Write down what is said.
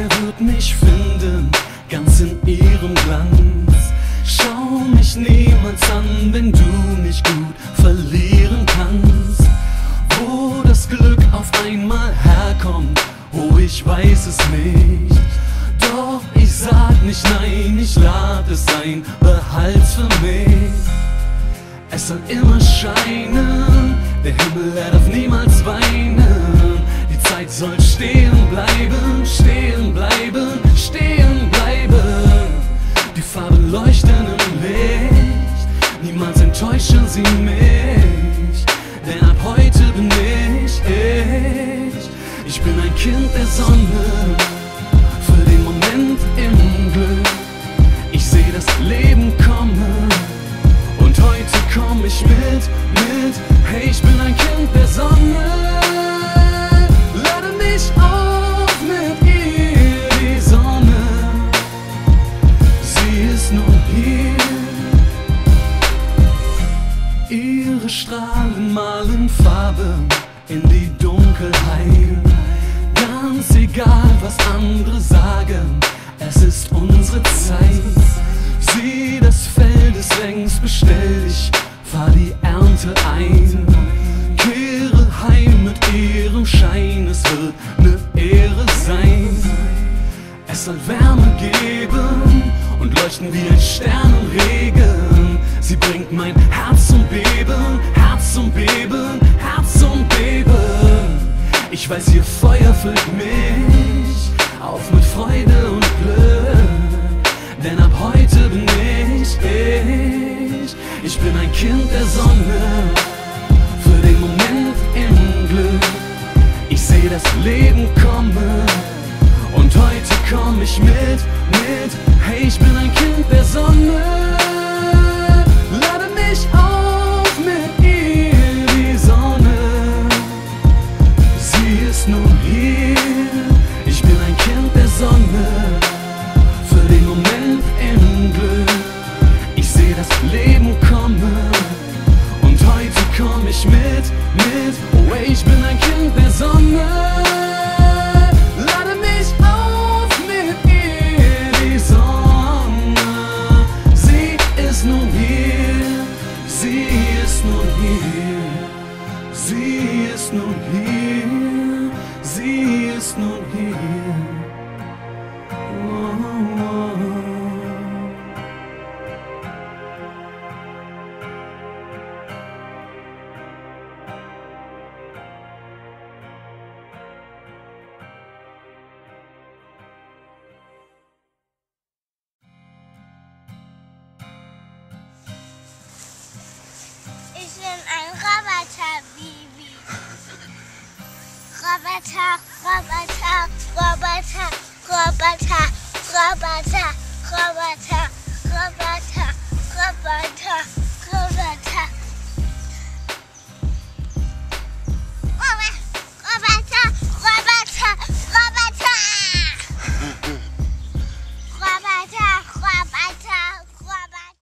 wer wird mich finden, ganz in ihrem Glanz? Schau mich niemals an, wenn du nicht gut verlieren kannst. Wo das Glück auf einmal herkommt, oh, ich weiß es nicht. Doch ich sag nicht nein, ich lad es ein, behalt's für mich. Es soll immer scheinen, der Himmel, er darf niemals weinen. Die Zeit soll stehen bleiben, stehen bleiben, stehen bleiben. Die Farben leuchten im Licht, niemals enttäuschen sie mich. Denn ab heute bin ich. Ich bin ein Kind der Sonne, für den Moment im Glück. Ich seh das Leben kommen und heute komm ich mit. Hey, ich bin ein Kind der Sonne, lade mich auf mit ihr, die Sonne. Sie ist nun hier. Ihre Strahlen malen Farbe in die Dunkelheit. Ganz egal, was andere sagen, es ist unsere Zeit. Sieh, das Feld ist längst bestellt, ich fahr die Ernte ein. Kehre heim mit ihrem Schein, es wird ne Ehre sein. Es soll Wärme geben und leuchten wie ein Sternenregen. Sie bringt mein Herz zum Beben, Herz zum Beben, Herz zum Beben. Ich weiß, ihr Feuer füllt mich auf mit Freude und Glück. Denn ab heute bin ich. Ich bin ein Kind der Sonne, für den Moment im Glück. Ich seh das Leben kommen und heute komm ich mit. Hey, ich bin ein Kind der Sonne, lade mich auf mit ihr, die Sonne. Sie ist nun hier. Ich bin ein Kind der Sonne, für den Moment im Glück. Ich seh das Leben kommen und heute komm ich mit. Oh, ey, ich bin ein Kind der Sonne, lade mich auf mit ihr, die Sonne. Sie ist nun hier, sie ist nun hier, sie ist nun hier, sie ist nun hier. Ich bin ein Roboter-Baby. Roboter, Roboter, Roboter, Roboter, Roboter, Roboter, Roboter, Roboter.